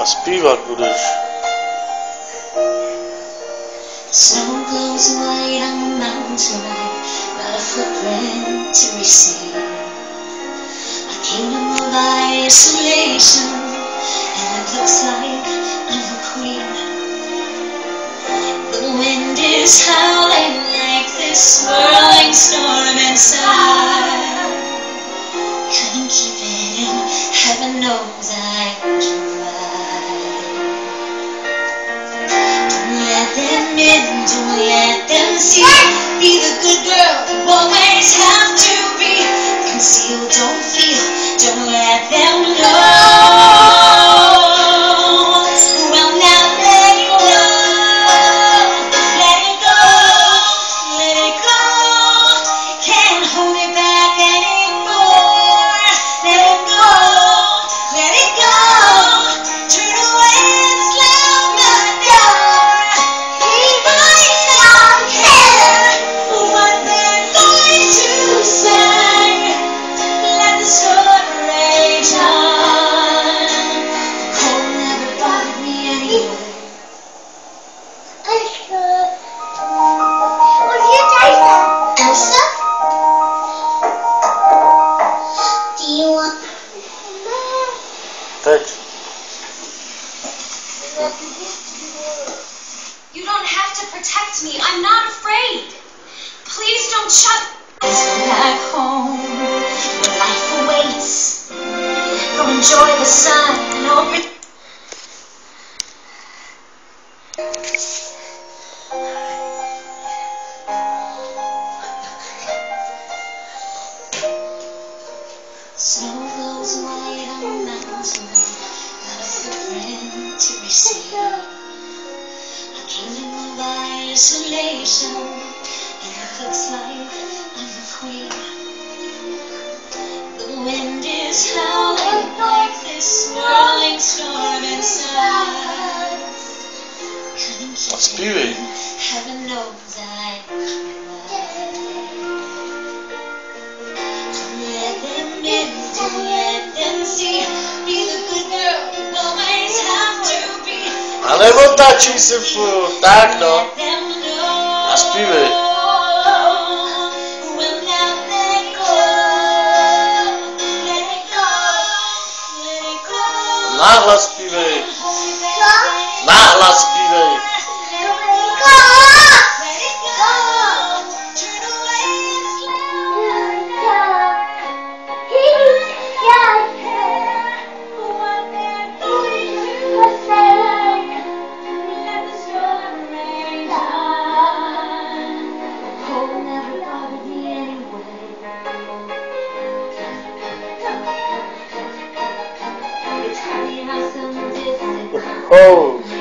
A śpiewak budeš. Snow glows white on the mountain tonight, not a footprint to receive. A kingdom of isolation, and it looks like I'm a queen. The wind is howling like this swirling storm inside. Couldn't keep it in, heaven knows I tried. Don't let them in, don't let them see. Be the good girl you always have to be. Conceal, don't feel, don't let them know. Well, now let it go, let it go, let it go. Can't hold it back anymore. Let it go, let it go. Turn away and slam the door. He might not care what they're going to say. Let the storm rage on. The cold never bothered me anyway. Elsa? Do you want... Teď. You don't have to protect me. I'm not afraid. Please don't shut. Go back home, where life awaits. Go enjoy the sun and open. Snow glows white on the mountain, not a footprint to receive. A kingdom of isolation, and it looks like I'm the queen. The wind is howling like this swirling storm inside. Couldn't A keep zpívej. it in, heaven knows I tried. Don't let them in, don't let them see. Be the good girl you always have to be. A neotáčí se furt. Tak no. Let them know. A zpívej. Well, now let it go. Let it go. Let it go. Nahlas zpívej. Hold it back. Nahlas zpívej. Let it go. Let it go. Turn away and slam the door. He doesn't care what they're going to say. Let the storm rage on. The cold never bothered me anyway. Let me tell you how some distant Oh.